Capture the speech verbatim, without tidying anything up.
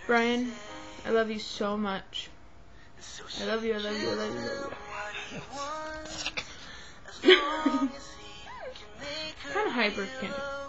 Brian, I love you so much. I love you, I love you, I love you, I love you. Kind of hyper, kind of.